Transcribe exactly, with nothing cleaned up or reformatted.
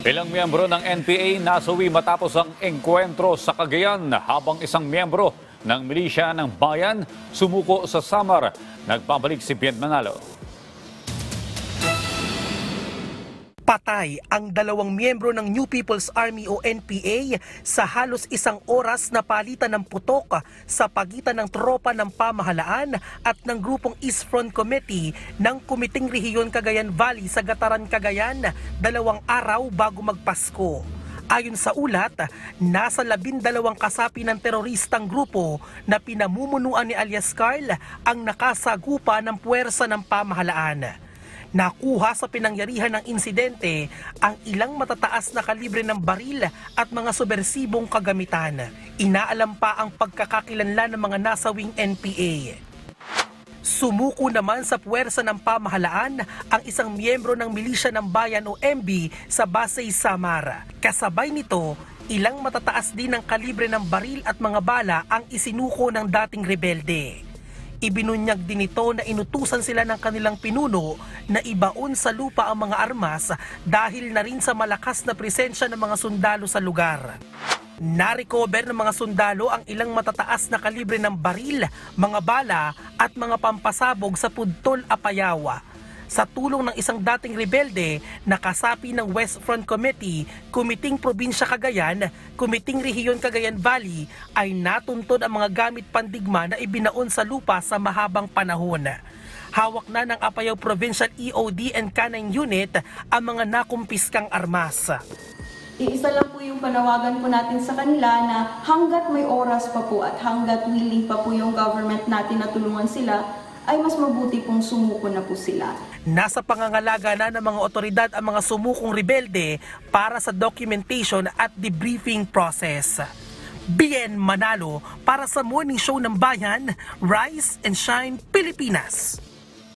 Ilang miyembro ng N P A nasawi matapos ang engkwentro sa Cagayan habang isang miyembro ng milisya ng bayan sumuko sa Samar. Nagpabalik si Bien Manalo. Patay ang dalawang miyembro ng New People's Army o N P A sa halos isang oras na palitan ng putok sa pagitan ng tropa ng pamahalaan at ng grupong East Front Committee ng Kumiting Rehiyon Cagayan Valley sa Gataran, Cagayan, dalawang araw bago magpasko. Ayon sa ulat, nasa labindalawang kasapi ng teroristang grupo na pinamumunuan ni alias Carl ang nakasagupa ng puwersa ng pamahalaan. Nakuha sa pinangyarihan ng insidente ang ilang matataas na kalibre ng baril at mga subversibong kagamitan. Inaalam pa ang pagkakakilanlan ng mga nasawing N P A. Sumuko naman sa puwersa ng pamahalaan ang isang miyembro ng Milisya ng Bayan o M B sa Basay, Samar. Kasabay nito, ilang matataas din ng kalibre ng baril at mga bala ang isinuko ng dating rebelde. Ibinunyag din ito na inutusan sila ng kanilang pinuno na ibaon sa lupa ang mga armas dahil na rin sa malakas na presensya ng mga sundalo sa lugar. Narecover ng mga sundalo ang ilang matataas na kalibre ng baril, mga bala at mga pampasabog sa Pudtol, Apayao. Sa tulong ng isang dating rebelde na kasapi ng West Front Committee, Kumiting Probinsya Cagayan, Kumiting Rehiyon Cagayan Valley ay natuntun ang mga gamit pandigma na ibinaon sa lupa sa mahabang panahon. Hawak na ng Apayao Provincial E O D and Canine Unit ang mga nakumpiskang armas. Iisa lang po yung panawagan po natin sa kanila na hanggat may oras pa po at hanggat willing pa po yung government natin na tulungan sila, ay mas mabuti pong sumuko na po sila. Nasa pangangalaga na ng mga otoridad ang mga sumukong rebelde para sa documentation at debriefing process. Bien Manalo para sa Morning Show ng Bayan, Rise and Shine Pilipinas.